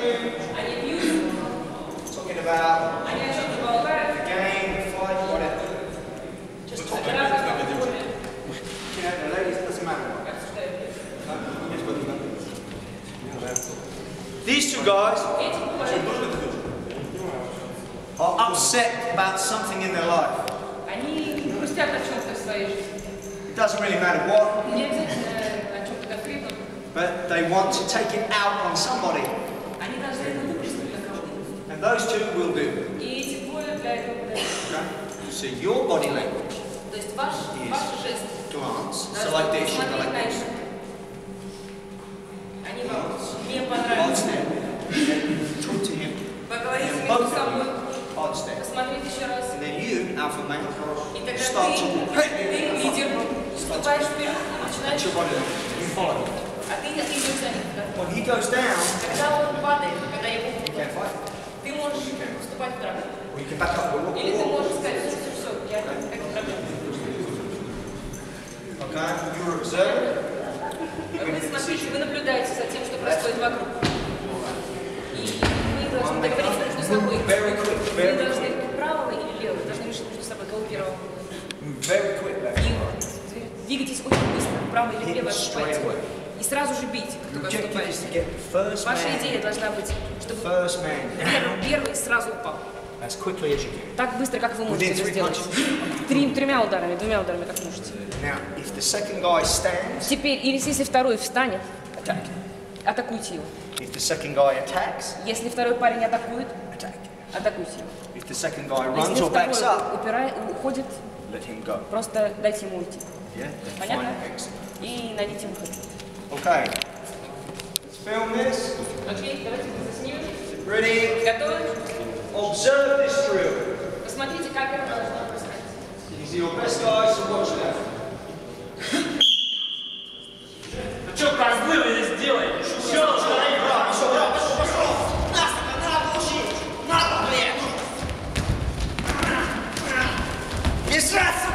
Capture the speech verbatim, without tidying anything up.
Они бьют. Talking about Они о чем-то болтают. the game, the fight, whatever. Just talking about it. You know, the ladies, doesn't matter what. These two guys are upset about something in their life. Они грустят о чем-то в своей жизни. It doesn't really matter what, Не обязательно о чем-то конкретном. but they want to take it out on somebody. Они должны это выплеснуть на кого-то. And those two will do. И эти двое для этого подойдут. Okay? So your body language То есть ваш, ваш жест. glance. So like this, you go like this. Они вам не Hard понравились. step. Talk to him. Поговорите And между both of собой. you, hard step. Посмотрите еще раз. And then you, alpha male, И тогда start to ты, ты лидер, вступаешь вперед и начинаешь, your body language. You follow him. а ты идешь за ним. Да? When he goes down, Когда он падает, когда его you can't fight. ты можешь вступать в драку. Or you can back up. Или ты можешь сказать, все, все, все, я это проблема. Okay? You're observing. Вы смотрите, вы наблюдаете за тем, что происходит вокруг. И вы должны договориться между собой. Very quick, Вы very должны quick. право или лево, вы должны решить между собой, кого первого. Very quick left. И двигайтесь очень быстро, вправо или влево Hit отступайте. straight away. И сразу же бейте, как только Objective отступаете. is to get the first Ваша идея man, должна быть, чтобы first man down первый сразу упал. as quickly as you can. Так быстро, как вы можете Within это three сделать. punches. Три, тремя ударами, двумя ударами, как можете. Now, if the second guy stands, Теперь, или если второй встанет, attack him. атакуйте его. If the second guy attacks, Если второй парень атакует, attack him. атакуйте его. If the second guy runs Если or backs второй up, упирает, уходит, let him go. просто дайте ему уйти. Yeah? Then Понятно? find exit. И найдите выход. Okay. Let's film this. Окей, давайте заснимем. Ready? Готовы? Observe this drill. Посмотрите, как это должно происходить. These are your best guys, so watch that. Ну что, козлы вы здесь делаете? Все, Не сраться!